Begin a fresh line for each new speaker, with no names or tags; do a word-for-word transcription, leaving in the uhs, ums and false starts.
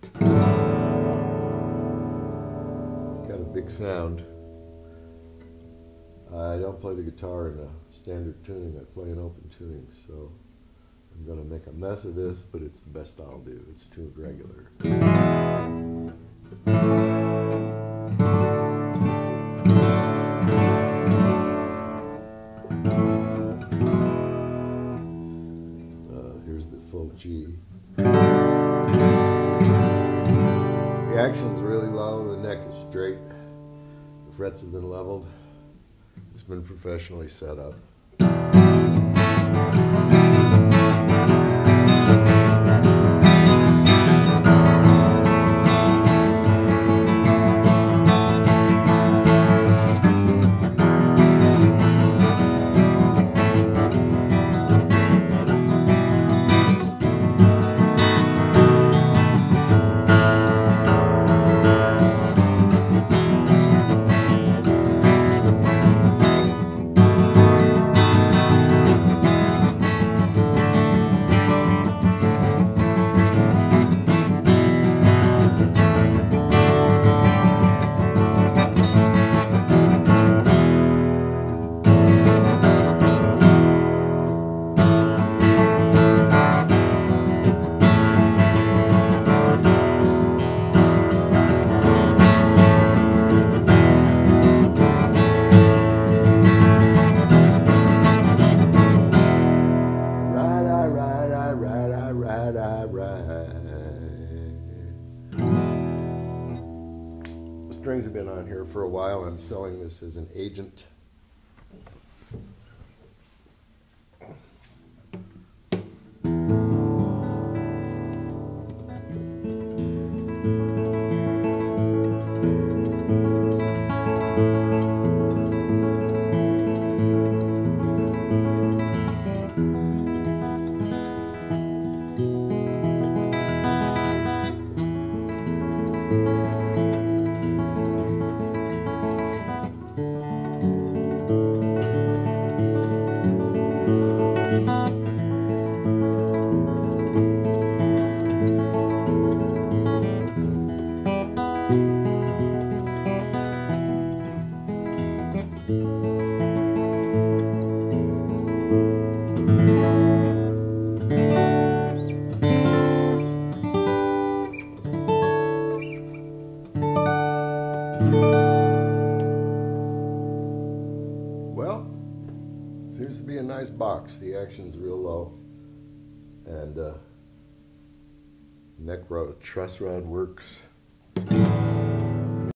It's got a big sound. I don't play the guitar in a standard tuning, I play in open tuning, so I'm going to make a mess of this, but it's the best I'll do. It's tuned regular. Uh, here's the full G. The action's really low, the neck is straight, the frets have been leveled. It's been professionally set up. The strings have been on here for a while. I'm selling this as an agent. Well, seems to be a nice box. The action's real low, and uh, neck rod, truss rod works.